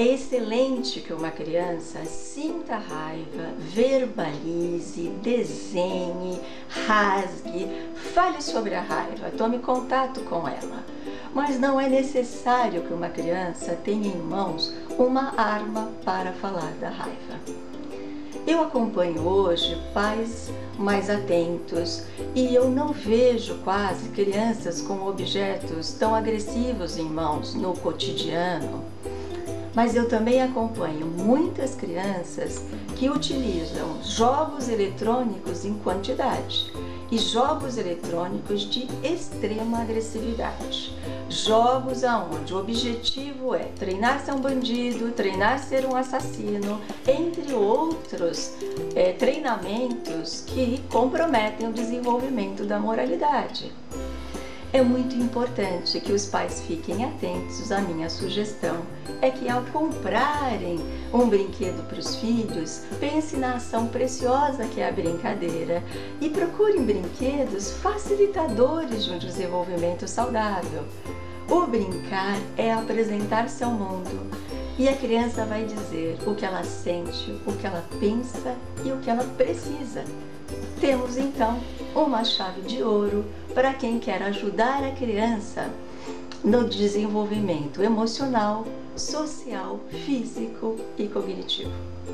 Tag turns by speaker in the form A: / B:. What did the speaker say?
A: É excelente que uma criança sinta raiva, verbalize, desenhe, rasgue, fale sobre a raiva, tome contato com ela. Mas não é necessário que uma criança tenha em mãos uma arma para falar da raiva. Eu acompanho hoje pais mais atentos e eu não vejo quase crianças com objetos tão agressivos em mãos no cotidiano. Mas eu também acompanho muitas crianças que utilizam jogos eletrônicos em quantidade e jogos eletrônicos de extrema agressividade. Jogos onde o objetivo é treinar ser um bandido, treinar ser um assassino, entre outros treinamentos que comprometem o desenvolvimento da moralidade. É muito importante que os pais fiquem atentos à minha sugestão, é que ao comprarem um brinquedo para os filhos, pense na ação preciosa que é a brincadeira e procurem brinquedos facilitadores de um desenvolvimento saudável. O brincar é apresentar-se ao mundo e a criança vai dizer o que ela sente, o que ela pensa e o que ela precisa. Temos então uma chave de ouro para quem quer ajudar a criança no desenvolvimento emocional, social, físico e cognitivo.